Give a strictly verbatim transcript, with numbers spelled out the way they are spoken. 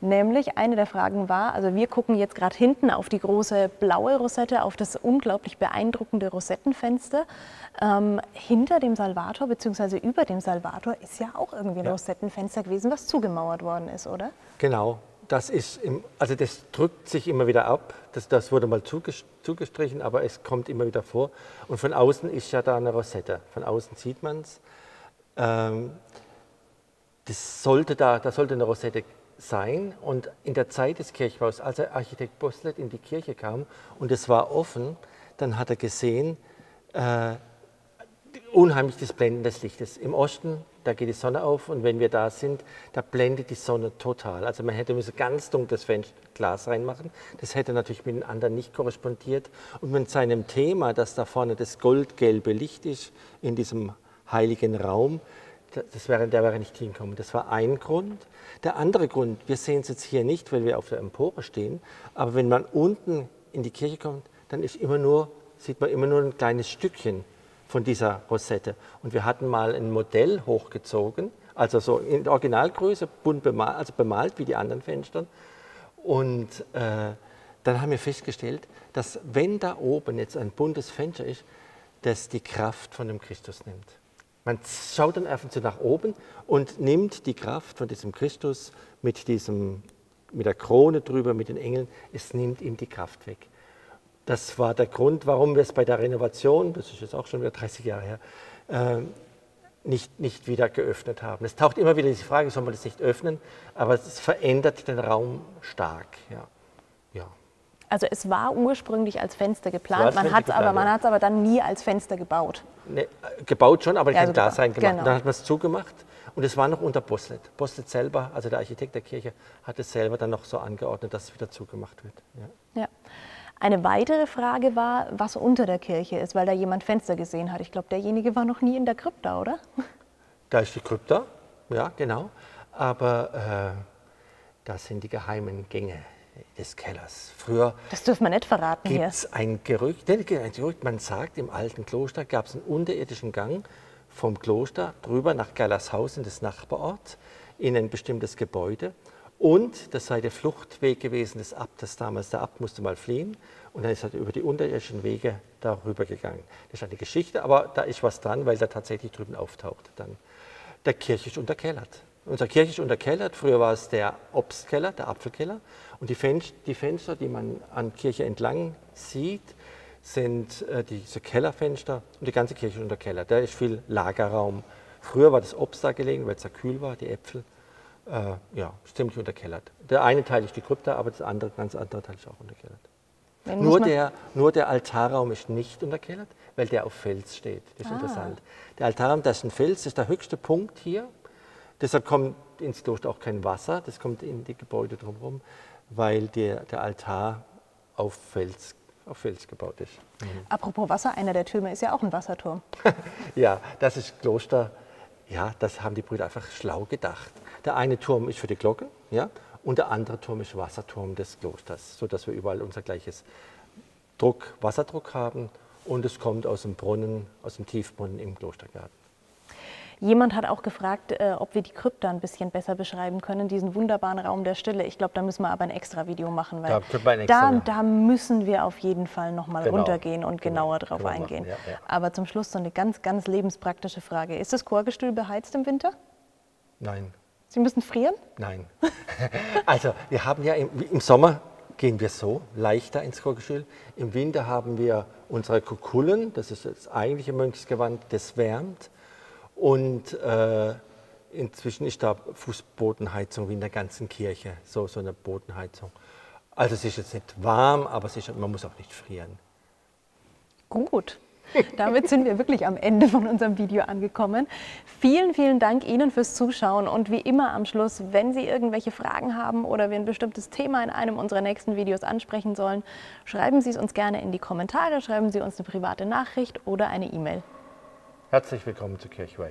Nämlich eine der Fragen war, also wir gucken jetzt gerade hinten auf die große blaue Rosette, auf das unglaublich beeindruckende Rosettenfenster. Ähm, hinter dem Salvator bzw. über dem Salvator ist ja auch irgendwie ein ja. Rosettenfenster gewesen, was zugemauert worden ist, oder? Genau. Das ist, im, also das drückt sich immer wieder ab, das, das wurde mal zugestrichen, aber es kommt immer wieder vor. Und von außen ist ja da eine Rosette, von außen sieht man es. Ähm, das sollte da, da sollte eine Rosette sein und in der Zeit des Kirchbaus, als der Architekt Bosslet in die Kirche kam und es war offen, dann hat er gesehen, äh, unheimlich das Blenden des Lichtes. Im Osten, da geht die Sonne auf und wenn wir da sind, da blendet die Sonne total. Also man hätte müssen ganz dunkles Glas reinmachen. Das hätte natürlich mit den anderen nicht korrespondiert. Und mit seinem Thema, dass da vorne das goldgelbe Licht ist in diesem heiligen Raum, das wäre, der wäre nicht hingekommen. Das war ein Grund. Der andere Grund, wir sehen es jetzt hier nicht, weil wir auf der Empore stehen, aber wenn man unten in die Kirche kommt, dann ist immer nur, sieht man immer nur ein kleines Stückchen von dieser Rosette. Und wir hatten mal ein Modell hochgezogen, also so in Originalgröße, bunt bemalt, also bemalt wie die anderen Fenster. Und äh, dann haben wir festgestellt, dass wenn da oben jetzt ein buntes Fenster ist, das die Kraft von dem Christus nimmt. Man schaut dann einfach so nach oben und nimmt die Kraft von diesem Christus mit, diesem, mit der Krone drüber, mit den Engeln, es nimmt ihm die Kraft weg. Das war der Grund, warum wir es bei der Renovation, das ist jetzt auch schon wieder dreißig Jahre her, äh, nicht, nicht wieder geöffnet haben. Es taucht immer wieder diese Frage, soll man das nicht öffnen, aber es verändert den Raum stark. Ja. Ja. Also es war ursprünglich als Fenster geplant, als man hat es aber, ja. aber dann nie als Fenster gebaut. Nee, gebaut schon, aber ja, kein also Dasein gemacht. Genau. Dann hat man es zugemacht und es war noch unter Bosslet. Bosslet selber, also der Architekt der Kirche, hat es selber dann noch so angeordnet, dass es wieder zugemacht wird. Ja. Ja. Eine weitere Frage war, was unter der Kirche ist, weil da jemand Fenster gesehen hat. Ich glaube, derjenige war noch nie in der Krypta, oder? Da ist die Krypta, ja, genau. Aber äh, das sind die geheimen Gänge des Kellers. Früher das dürfen wir nicht verraten hier. Gibt es ein Gerücht, ein Gerücht, man sagt, im alten Kloster gab es einen unterirdischen Gang vom Kloster drüber nach Gerlershausen, des Nachbarorts, in ein bestimmtes Gebäude. Und das sei der Fluchtweg gewesen des Abtes damals. Der Abt musste mal fliehen und dann ist er über die unterirdischen Wege darüber gegangen. Das ist eine Geschichte, aber da ist was dran, weil der tatsächlich drüben auftaucht. Dann. Der Kirche ist unterkellert. Unsere Kirche ist unterkellert. Früher war es der Obstkeller, der Apfelkeller. Und die Fenster, die Fenster, die man an Kirche entlang sieht, sind äh, diese Kellerfenster und die ganze Kirche ist unterkellert. Da ist viel Lagerraum. Früher war das Obst da gelegen, weil es da kühl war, die Äpfel. Äh, ja, ist ziemlich unterkellert. Der eine Teil ist die Krypta, aber das andere, ganz andere Teil ist auch unterkellert. Nur der, nur der Altarraum ist nicht unterkellert, weil der auf Fels steht. Das ist ah. interessant. Der Altarraum, das ist ein Fels, das ist der höchste Punkt hier. Deshalb kommt ins Kloster auch kein Wasser, das kommt in die Gebäude drumherum, weil der, der Altar auf Fels, auf Fels gebaut ist. Mhm. Apropos Wasser, einer der Türme ist ja auch ein Wasserturm. Ja, das ist Kloster. Ja, das haben die Brüder einfach schlau gedacht. Der eine Turm ist für die Glocken, ja, und der andere Turm ist Wasserturm des Klosters, sodass wir überall unser gleiches Druck, Wasserdruck haben und es kommt aus dem Brunnen, aus dem Tiefbrunnen im Klostergarten. Jemand hat auch gefragt, äh, ob wir die Krypta ein bisschen besser beschreiben können, diesen wunderbaren Raum der Stille. Ich glaube, da müssen wir aber ein extra Video machen, weil da, ein extra, da, da müssen wir auf jeden Fall noch mal genau. runtergehen und genau. genauer drauf eingehen. Ja, ja. Aber zum Schluss so eine ganz, ganz lebenspraktische Frage. Ist das Chorgestühl beheizt im Winter? Nein. Sie müssen frieren? Nein. Also wir haben ja im, im Sommer gehen wir so leichter ins Chorgestühl. Im Winter haben wir unsere Kukullen, das ist das eigentliche Mönchsgewand, das wärmt. Und äh, inzwischen ist da Fußbodenheizung wie in der ganzen Kirche, so, so eine Bodenheizung. Also es ist jetzt nicht warm, aber es ist, man muss auch nicht frieren. Gut, damit sind wir wirklich am Ende von unserem Video angekommen. Vielen, vielen Dank Ihnen fürs Zuschauen und wie immer am Schluss, wenn Sie irgendwelche Fragen haben oder wir ein bestimmtes Thema in einem unserer nächsten Videos ansprechen sollen, schreiben Sie es uns gerne in die Kommentare, schreiben Sie uns eine private Nachricht oder eine E-Mail. Herzlich willkommen zu Kirchweih.